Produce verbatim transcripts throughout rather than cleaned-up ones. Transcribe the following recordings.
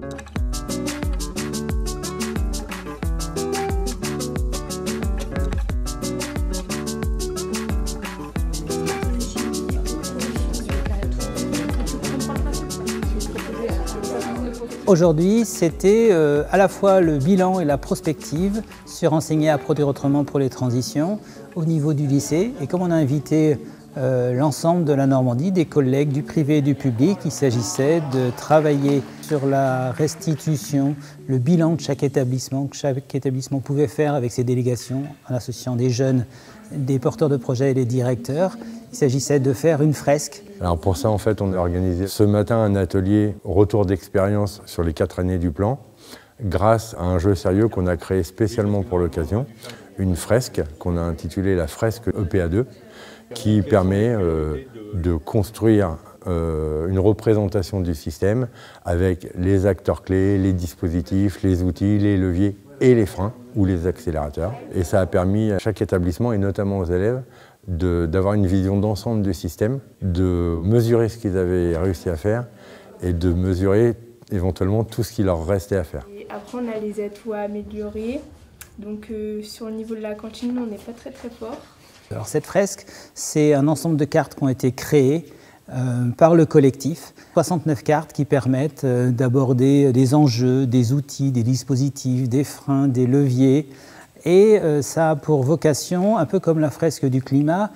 Aujourd'hui, c'était euh, à la fois le bilan et la prospective sur enseigner à produire autrement pour les transitions au niveau du lycée. Et comme on a invité euh, l'ensemble de la Normandie, des collègues du privé et du public, il s'agissait de travailler sur la restitution, le bilan de chaque établissement, que chaque établissement pouvait faire avec ses délégations, en associant des jeunes, des porteurs de projets et des directeurs. Il s'agissait de faire une fresque. Alors pour ça, en fait, on a organisé ce matin un atelier retour d'expérience sur les quatre années du plan, grâce à un jeu sérieux qu'on a créé spécialement pour l'occasion, une fresque qu'on a intitulée la fresque E P A deux, qui permet euh, de construire euh, une représentation du système avec les acteurs clés, les dispositifs, les outils, les leviers et les freins ou les accélérateurs. Et ça a permis à chaque établissement, et notamment aux élèves, d'avoir une vision d'ensemble du système, de mesurer ce qu'ils avaient réussi à faire et de mesurer éventuellement tout ce qu'il leur restait à faire. Et après, on a les atouts à améliorer. Donc euh, sur le niveau de la cantine, on n'est pas très très fort. Alors cette fresque, c'est un ensemble de cartes qui ont été créées euh, par le collectif. soixante-neuf cartes qui permettent euh, d'aborder des enjeux, des outils, des dispositifs, des freins, des leviers. Et euh, ça a pour vocation, un peu comme la fresque du climat,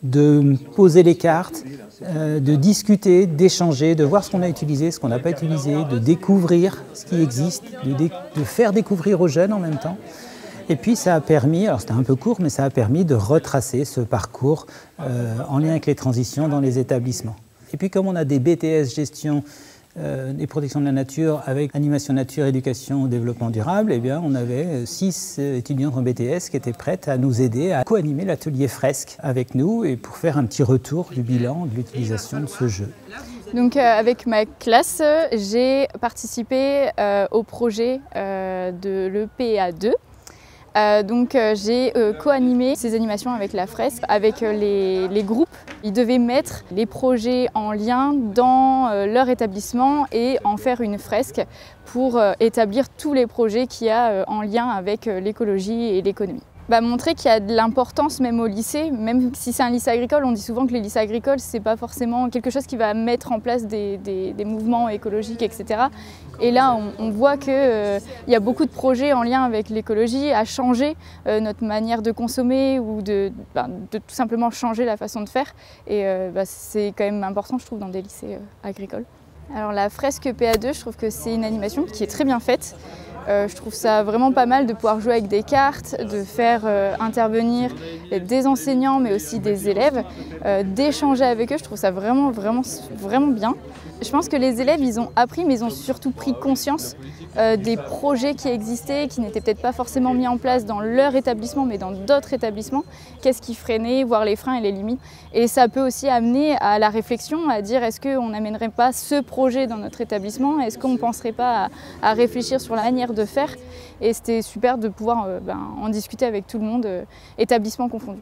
de poser les cartes, euh, de discuter, d'échanger, de voir ce qu'on a utilisé, ce qu'on n'a pas utilisé, de découvrir ce qui existe, de, dé de faire découvrir aux jeunes en même temps. Et puis ça a permis, alors c'était un peu court, mais ça a permis de retracer ce parcours euh, en lien avec les transitions dans les établissements. Et puis comme on a des B T S gestion euh, et protection de la nature avec animation nature, éducation, développement durable, eh bien on avait six étudiantes en B T S qui étaient prêtes à nous aider à co-animer l'atelier fresque avec nous et pour faire un petit retour du bilan de l'utilisation de ce jeu. Donc euh, avec ma classe, j'ai participé euh, au projet euh, de l'E P A deux. Euh, donc euh, j'ai euh, co-animé ces animations avec la fresque, avec euh, les, les groupes. Ils devaient mettre les projets en lien dans euh, leur établissement et en faire une fresque pour euh, établir tous les projets qu'il y a euh, en lien avec euh, l'écologie et l'économie. Bah, montrer qu'il y a de l'importance même au lycée, même si c'est un lycée agricole, on dit souvent que les lycées agricoles, c'est pas forcément quelque chose qui va mettre en place des, des, des mouvements écologiques, et cetera. Et là, on, on voit qu'il euh, y a beaucoup de projets en lien avec l'écologie, à changer euh, notre manière de consommer ou de, bah, de tout simplement changer la façon de faire. Et euh, bah, c'est quand même important, je trouve, dans des lycées euh, agricoles. Alors la fresque E P A deux, je trouve que c'est une animation qui est très bien faite. Euh, je trouve ça vraiment pas mal de pouvoir jouer avec des cartes, de faire euh, intervenir des enseignants mais aussi des élèves, euh, d'échanger avec eux. Je trouve ça vraiment, vraiment, vraiment bien. Je pense que les élèves, ils ont appris, mais ils ont surtout pris conscience euh, des projets qui existaient, qui n'étaient peut-être pas forcément mis en place dans leur établissement, mais dans d'autres établissements. Qu'est-ce qui freinait, voir les freins et les limites. Et ça peut aussi amener à la réflexion, à dire est-ce qu'on n'amènerait pas ce projet dans notre établissement? Est-ce qu'on ne penserait pas à, à réfléchir sur la manière de faire? Et c'était super de pouvoir euh, ben, en discuter avec tout le monde, euh, établissement confondu.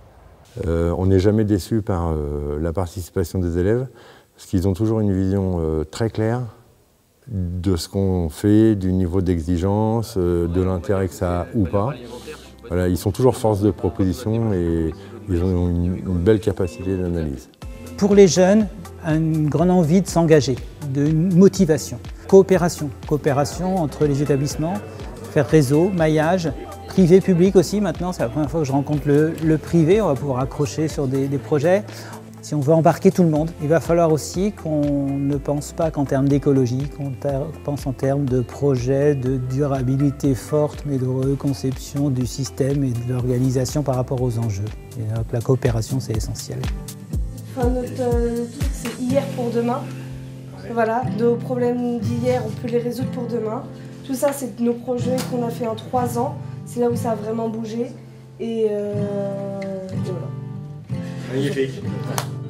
Euh, on n'est jamais déçu par euh, la participation des élèves, parce qu'ils ont toujours une vision euh, très claire de ce qu'on fait, du niveau d'exigence, euh, de l'intérêt que ça a ou pas. Voilà, ils sont toujours force de proposition et ils ont une, une belle capacité d'analyse. Pour les jeunes, une grande envie de s'engager, de motivation. Coopération, coopération entre les établissements, faire réseau, maillage, privé, public aussi. Maintenant, c'est la première fois que je rencontre le, le privé, on va pouvoir accrocher sur des, des projets. Si on veut embarquer tout le monde, il va falloir aussi qu'on ne pense pas qu'en termes d'écologie, qu'on pense en termes de projets de durabilité forte, mais de reconception du système et de l'organisation par rapport aux enjeux. Et donc, la coopération, c'est essentiel. Enfin, notre euh, truc, c'est hier pour demain. Voilà, nos problèmes d'hier, on peut les résoudre pour demain. Tout ça, c'est nos projets qu'on a fait en trois ans. C'est là où ça a vraiment bougé. Et, euh, et voilà. Magnifique.